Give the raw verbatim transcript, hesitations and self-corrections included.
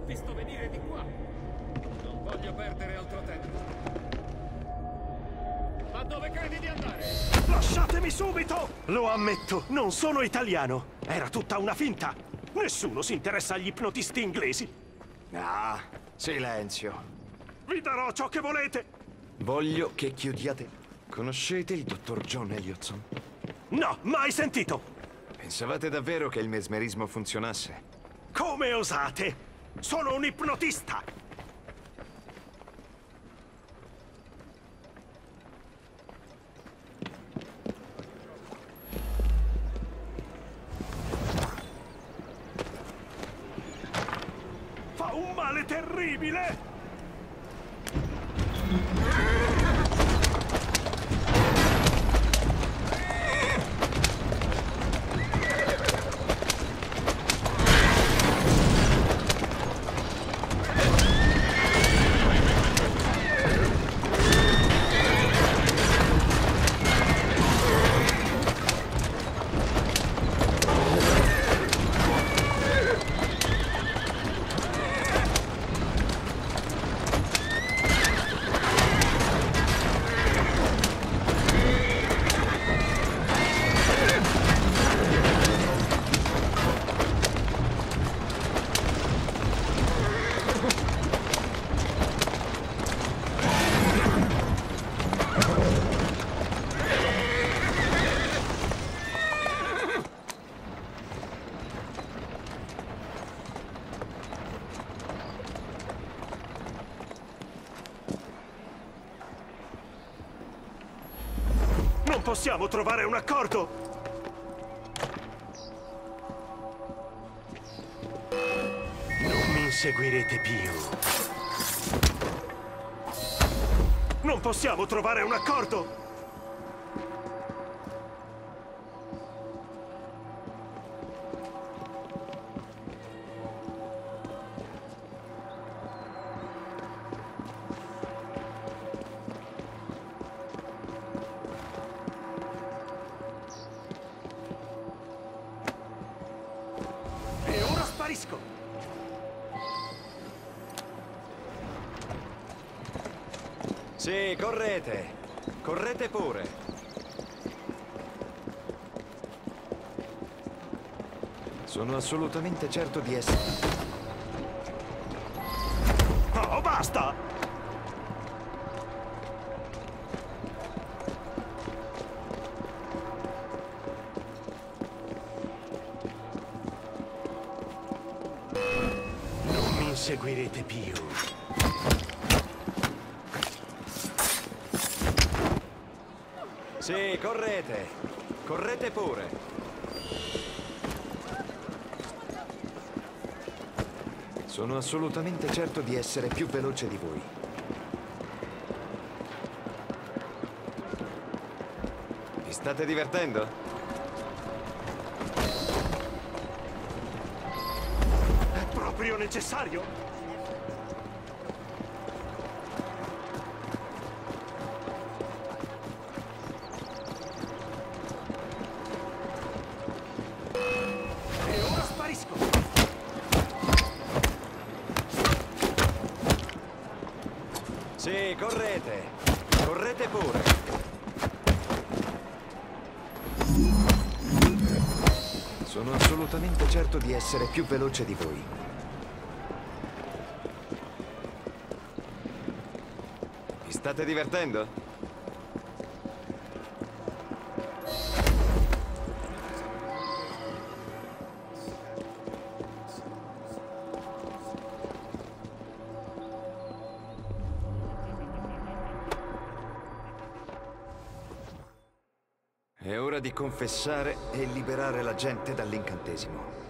visto venire di qua. Non voglio perdere altro tempo. Ma dove credi di andare? Lasciatemi subito! Lo ammetto, non sono italiano. Era tutta una finta. Nessuno si interessa agli ipnotisti inglesi. Ah, silenzio. Vi darò ciò che volete. Voglio che chiudiate. Conoscete il dottor John Elliotson? No, mai sentito. Pensavate davvero che il mesmerismo funzionasse? Come osate? Sono un ipnotista. Fa un male terribile. Non possiamo trovare un accordo? Non mi inseguirete più. Non possiamo trovare un accordo? E ora sparisco! Sì, correte! Correte pure! Sono assolutamente certo di essere... Oh, basta! Non mi inseguirete più. Sì, correte! Correte pure! Sono assolutamente certo di essere più veloce di voi. Vi state divertendo? È proprio necessario? E ora sparisco! Sì, correte! Correte pure! Sono assolutamente certo di essere più veloce di voi. Vi state divertendo? È ora di confessare e liberare la gente dall'incantesimo.